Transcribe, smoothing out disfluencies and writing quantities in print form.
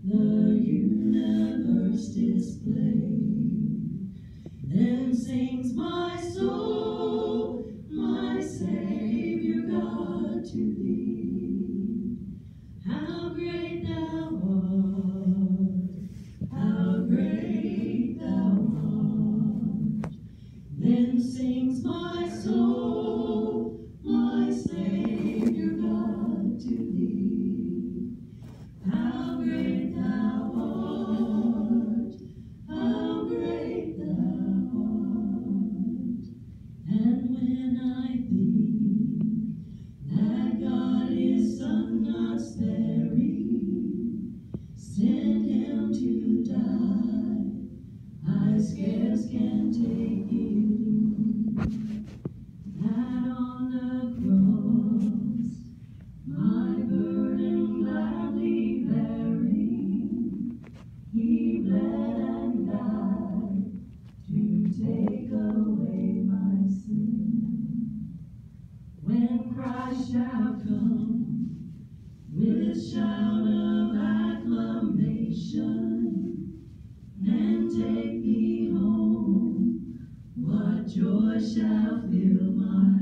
the universe displayed. Then sings my soul, my Savior God, to thee. How great thou art, how great thou art. Then sings my soul, my Savior God, to thee. How great thou art, how great thou art. And when I think that God his Son not sparing, sent him to die, I scarce can take it in, that on the cross, my burden gladly bearing, he bled and died to take away my sin. When Christ shall come with shout of acclamation and take me home, what joy shall fill my